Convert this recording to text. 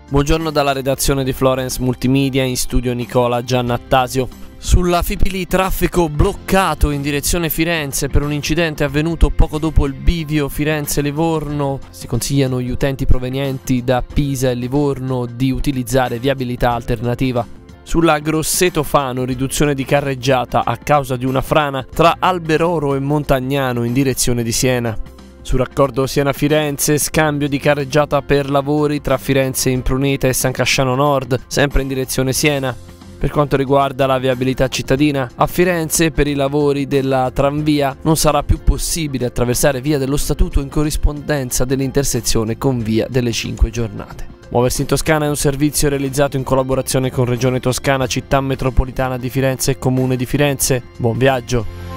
Buongiorno dalla redazione di Florence Multimedia, in studio Nicola Giannattasio. Sulla Fipili traffico bloccato in direzione Firenze per un incidente avvenuto poco dopo il bivio Firenze-Livorno. Si consigliano gli utenti provenienti da Pisa e Livorno di utilizzare viabilità alternativa. Sulla Grosseto-Fano, riduzione di carreggiata a causa di una frana tra Alberoro e Montagnano in direzione di Siena. Sul raccordo Siena-Firenze, scambio di carreggiata per lavori tra Firenze Impruneta e San Casciano Nord, sempre in direzione Siena. Per quanto riguarda la viabilità cittadina, a Firenze per i lavori della tranvia non sarà più possibile attraversare via dello Statuto in corrispondenza dell'intersezione con via delle 5 Giornate. Muoversi in Toscana è un servizio realizzato in collaborazione con Regione Toscana, Città Metropolitana di Firenze e Comune di Firenze. Buon viaggio!